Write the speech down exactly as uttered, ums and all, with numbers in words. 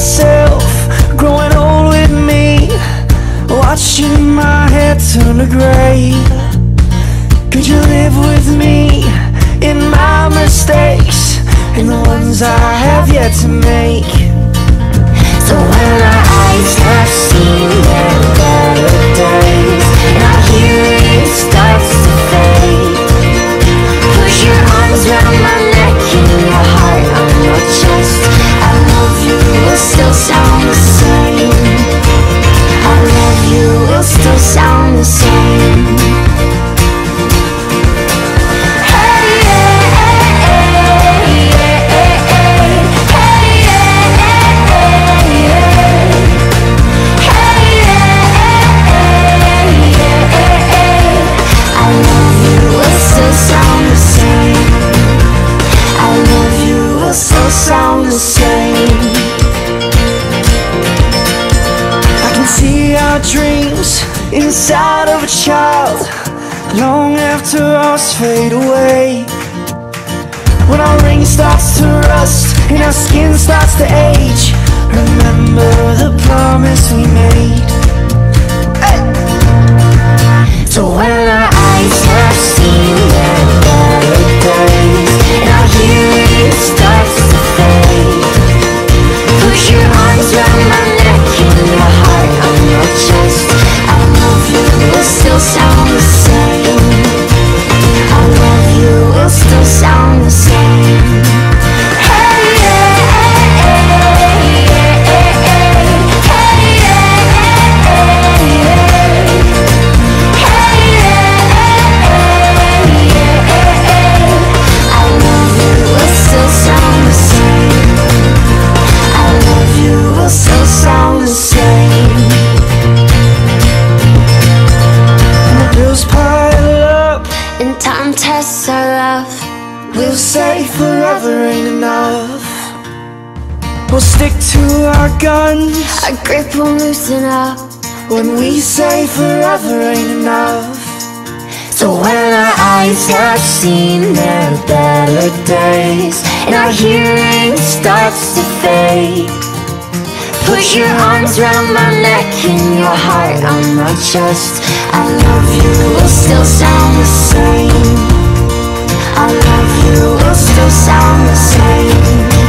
myself growing old with me, watching my hair turn to grey. Could you live with me in my mistakes and the ones I have yet to make? So when our eyes have seen their better days and our hearing starts to fade, push your arms around my neck and your heart on your chest. I love you will still sound the same. I love you will still sound the same. Sound the same. I can see our dreams inside of a child long after ours fade away. When our ring starts to rust and our skin starts to age, remember the promise we made. Hey! So when our eyes have seen their better days and our hearing starts to fade, push your arms around my neck and your heart on your chest. I love you will still sound the same. I love you will still sound the same. Hey, yeah, hey, yeah, yeah, yeah, hey, yeah, yeah, yeah. Hey, yeah, yeah, yeah. I love you will still sound the same. I love you will still sound the same. And the bills pile up And time tests our love. we'll say forever ain't enough. We'll stick to our guns Our grip will loosen up. when we say forever ain't enough. So when our eyes have seen their better days and our hearing starts to fade, put your arms around my neck and your heart on my chest. I love you will still sound the same. I love you will still sound the same.